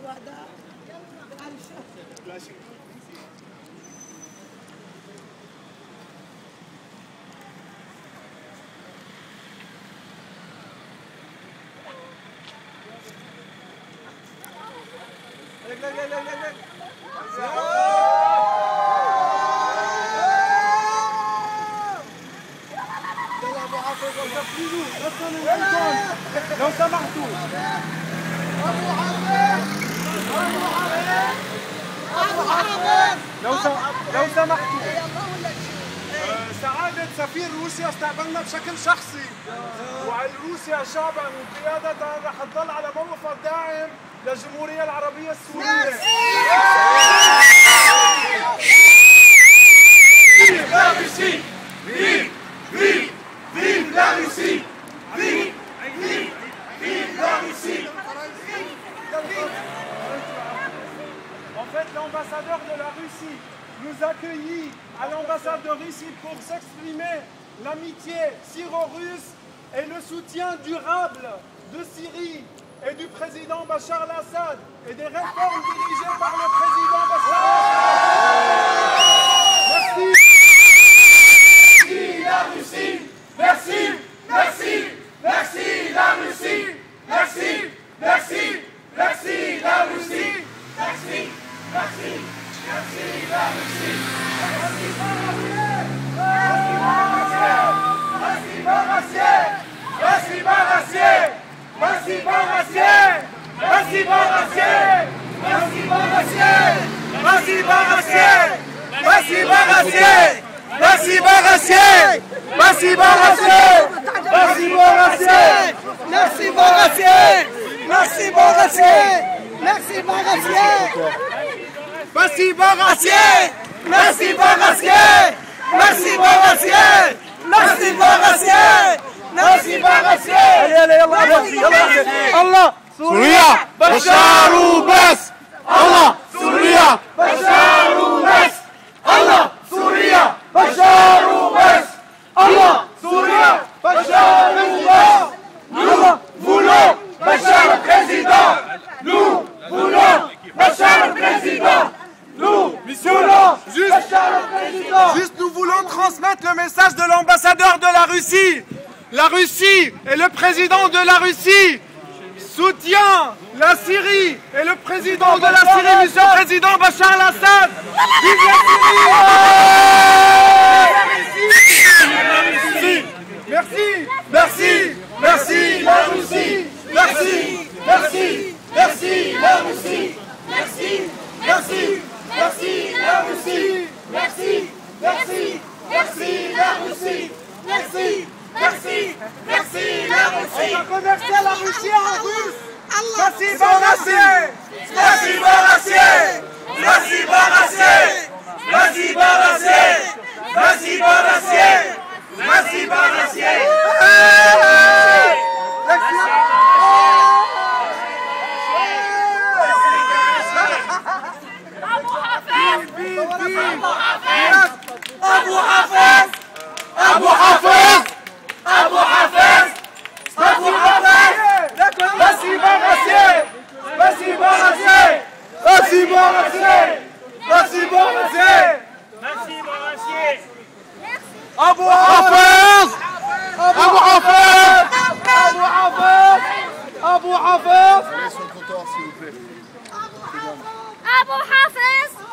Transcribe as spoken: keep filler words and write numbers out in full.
لو سمحتوا لو لو سمحتوا سعادة سفير روسيا استقبلنا بشكل شخصي، وروسيا شعبا وقيادتها رح تضل على موقفها الداعم للجمهورية العربية السورية. Vive la Russie! Vive! Vive! Vive la Russie! Vive! Vive! Vive la Russie! En fait, l'ambassadeur de la Russie nous accueillit à l'ambassade de Russie pour s'exprimer l'amitié syro-russe et le soutien durable de Syrie et du président Bachar al-Assad et des réformes dirigées par le président Bachar al-Assad. Merci. Merci la Russie! Merci! Merci! Merci la Russie! Merci! Merci! Merci la Russie! Merci! Merci! Merci la Russie! Merci Barassier! Merci Barassier! Merci Barassier! Merci Barassier! Merci Barassier! Merci Barassier! Merci Barassier! Merci Barassier! Merci Barassier! Merci Barassier! Merci Barassier! Merci Barassier! Merci Barassier! Merci Barassier! Merci Barassier! Merci Barassier! Merci Barassier! Merci Barassier! Allez, allez, Allah, Allah, Allah, Souria! Bachar وبس! Allah! Souria! Bachar وبس! Allah! Souria! Bachar وبس! Allah! Souria! Bachar وبس! Nous voulons Bachar le président! Nous voulons Bachar le président! Nous voulons juste, Bachar le président! juste nous voulons transmettre le message de l'ambassadeur de la Russie. La Russie et le président de la Russie soutient la Syrie et le président de la Syrie, monsieur le président Bachar al-Assad. Vive la Syrie! Merci! Merci, merci la Russie, merci, merci, merci la Russie, merci, merci, merci la Russie, merci, merci, merci la Russie, merci, merci, merci la Russie. On va convertir la Russie en russe. Merci Barassier! Merci Barassier! Merci Barassier! Merci Barassier! Merci Barassier! Merci Barassier! Abu Hafez! Abu Hafez! Abu Hafez! Abu Hafez! Merci Barassier! Merci Barassier! Merci Barassier! Merci Barassier! Merci Barassier! Abu Hafez! Abu Hafez! Abu Hafez! Abu Hafez! Allez sur le trottoir s'il vous plaît. Abu Hafez!